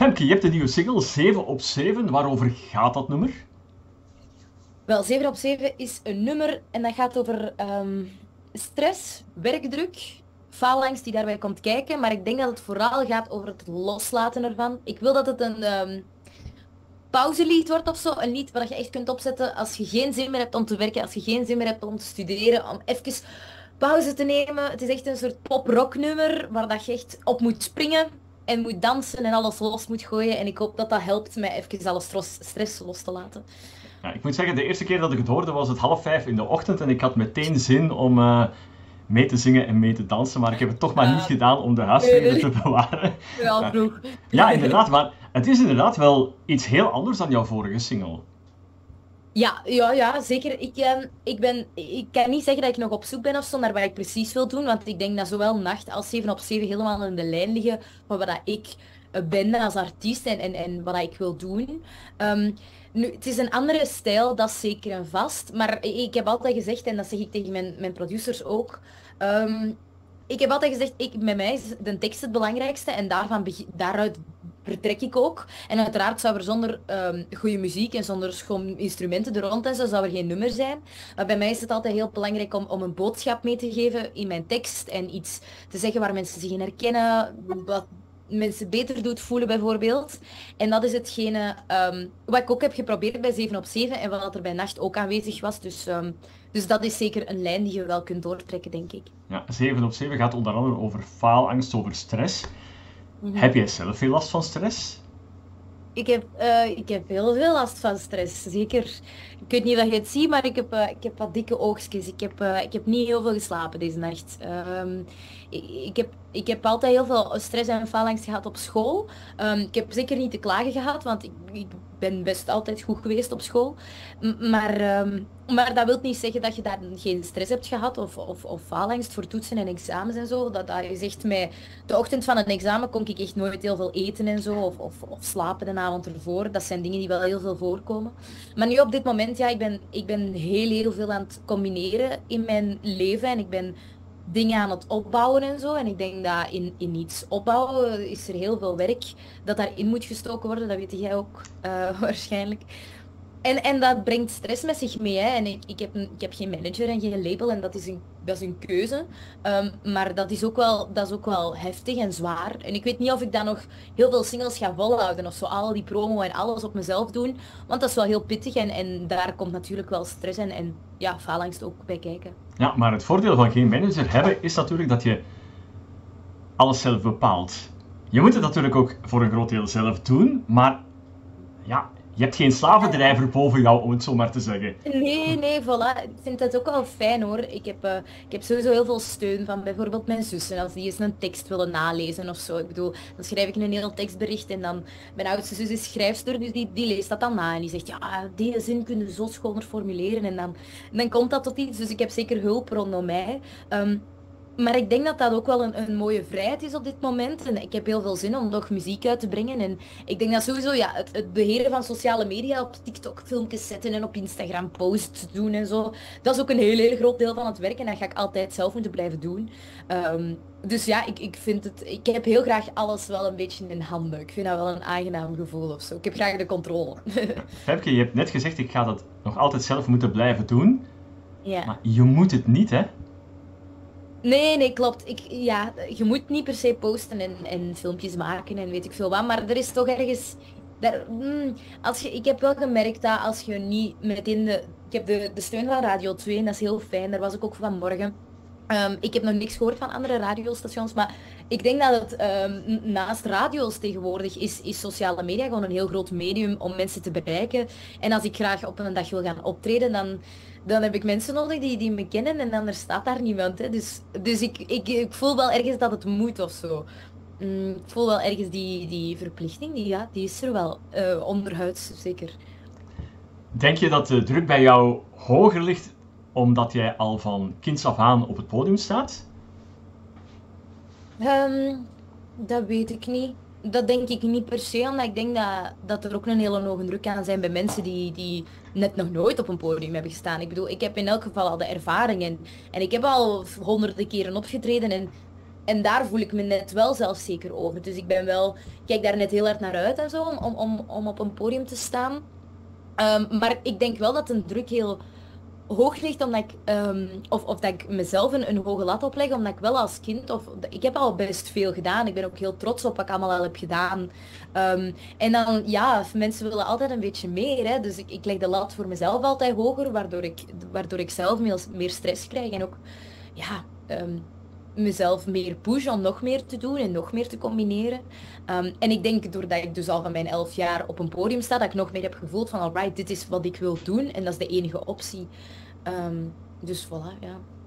Femke, je hebt een nieuwe single, 7 op 7. Waarover gaat dat nummer? Wel, 7 op 7 is een nummer en dat gaat over stress, werkdruk, faalangst die daarbij komt kijken. Maar ik denk dat het vooral gaat over het loslaten ervan. Ik wil dat het een pauzelied wordt of zo. Een lied waar je echt kunt opzetten als je geen zin meer hebt om te werken, als je geen zin meer hebt om te studeren, om even pauze te nemen. Het is echt een soort pop-rock nummer waar dat je echt op moet springen en moet dansen en alles los moet gooien. En ik hoop dat dat helpt mij even alle stress los te laten. Ja, ik moet zeggen, de eerste keer dat ik het hoorde was het 4:30 in de ochtend en ik had meteen zin om mee te zingen en mee te dansen, maar ik heb het toch maar niet Ja, gedaan om de nee, huisvrede te nee. bewaren. Wel Ja, vroeg. ja, inderdaad, maar het is inderdaad wel iets heel anders dan jouw vorige single. Ja, zeker. Ik kan niet zeggen dat ik nog op zoek ben of zo naar wat ik precies wil doen, want ik denk dat zowel Nacht als 7 op 7 helemaal in de lijn liggen van wat dat ik ben als artiest en wat dat ik wil doen. Nu, het is een andere stijl, dat is zeker en vast, maar ik heb altijd gezegd, en dat zeg ik tegen mijn producers ook, ehm, ik heb altijd gezegd, met mij is de tekst het belangrijkste en daaruit vertrek ik ook. En uiteraard zou er zonder goede muziek en zonder schoon instrumenten er rond en zo, zou er geen nummer zijn. Maar bij mij is het altijd heel belangrijk om een boodschap mee te geven in mijn tekst en iets te zeggen waar mensen zich in herkennen, wat mensen beter doet voelen bijvoorbeeld. En dat is hetgene wat ik ook heb geprobeerd bij 7 op 7 en wat er bij Nacht ook aanwezig was. Dus dat is zeker een lijn die je wel kunt doortrekken, denk ik. Ja, 7 op 7 gaat onder andere over faalangst, over stress. Mhm. Heb jij zelf veel last van stress? Ik heb heel veel last van stress, zeker. Ik weet niet of je het ziet, maar ik heb wat dikke oogstjes. Ik heb niet heel veel geslapen deze nacht. Ik heb altijd heel veel stress en faalangst gehad op school. Ik heb zeker niet te klagen gehad, want ik ben best altijd goed geweest op school. Maar dat wil niet zeggen dat je daar geen stress hebt gehad of faalangst voor toetsen en examens en zo. Dat je zegt, mij, de ochtend van een examen kon ik echt nooit heel veel eten en zo, of slapen de avond ervoor. Dat zijn dingen die wel heel veel voorkomen. Maar nu op dit moment, ja, ik ben heel veel aan het combineren in mijn leven en ik ben dingen aan het opbouwen en zo. En ik denk dat in iets opbouwen is er heel veel werk dat daarin moet gestoken worden. Dat weet jij ook waarschijnlijk. En dat brengt stress met zich mee. Hè. En ik heb geen manager en geen label en dat is een keuze. Maar dat is ook wel heftig en zwaar. En ik weet niet of ik dan nog heel veel singles ga volhouden of zo. Al die promo en alles op mezelf doen. Want dat is wel heel pittig en daar komt natuurlijk wel stress en ja, faalangst ook bij kijken. Ja, maar het voordeel van geen manager hebben is natuurlijk dat je alles zelf bepaalt. Je moet het natuurlijk ook voor een groot deel zelf doen, maar ja, je hebt geen slavendrijver boven jou, om het zo maar te zeggen. Nee, voilà. Ik vind dat ook wel fijn hoor. Ik heb sowieso heel veel steun van bijvoorbeeld mijn zussen. Als die eens een tekst willen nalezen of zo. Ik bedoel, dan schrijf ik een heel tekstbericht en dan... Mijn oudste zus is schrijfster, dus die leest dat dan na. En die zegt, ja, die zin kun je zo schoner formuleren. En dan komt dat tot iets. Dus ik heb zeker hulp rondom mij. Maar ik denk dat dat ook wel een mooie vrijheid is op dit moment. En ik heb heel veel zin om nog muziek uit te brengen. En ik denk dat sowieso ja, het beheren van sociale media op TikTok filmpjes zetten en op Instagram posts doen en zo. Dat is ook een heel groot deel van het werk. En dat ga ik altijd zelf moeten blijven doen. Dus ja, ik vind het... Ik heb heel graag alles wel een beetje in handen. Ik vind dat wel een aangenaam gevoel of zo. Ik heb graag de controle. Femke, je hebt net gezegd, ik ga dat nog altijd zelf moeten blijven doen. Ja. Maar je moet het niet, hè? Nee, klopt. Ja, je moet niet per se posten en filmpjes maken en weet ik veel wat, maar er is toch ergens... Ik heb wel gemerkt dat als je niet meteen Ik heb de steun van Radio 2 en dat is heel fijn, daar was ik ook vanmorgen. Ik heb nog niks gehoord van andere radiostations, maar ik denk dat het naast radio's tegenwoordig is sociale media gewoon een heel groot medium om mensen te bereiken. En als ik graag op een dag wil gaan optreden, dan heb ik mensen nodig die me kennen en anders staat daar niemand. Hè. Dus ik voel wel ergens dat het moet of zo. Ik voel wel ergens die verplichting, die is er wel. Onderhuids, zeker. Denk je dat de druk bij jou hoger ligt omdat jij al van kinds af aan op het podium staat? Ehm, dat weet ik niet. Dat denk ik niet per se, omdat ik denk dat er ook een hele hoge druk kan zijn bij mensen die net nog nooit op een podium hebben gestaan. Ik bedoel, ik heb in elk geval al de ervaring en ik heb al honderden keren opgetreden en En daar voel ik me net wel zelfzeker over. Dus ik ben wel, kijk daar net heel hard naar uit en zo, om op een podium te staan. Maar ik denk wel dat een druk heel hoog ligt, omdat ik, of dat ik mezelf een hoge lat opleg, omdat ik wel als kind, ik heb al best veel gedaan. Ik ben ook heel trots op wat ik allemaal al heb gedaan. En dan, ja, mensen willen altijd een beetje meer, hè. Dus ik leg de lat voor mezelf altijd hoger, waardoor ik zelf meer stress krijg en ook, ja, mezelf meer push om nog meer te doen en nog meer te combineren. En ik denk doordat ik dus al van mijn 11 jaar op een podium sta, dat ik nog meer heb gevoeld van alright, dit is wat ik wil doen en dat is de enige optie. Dus voilà, ja.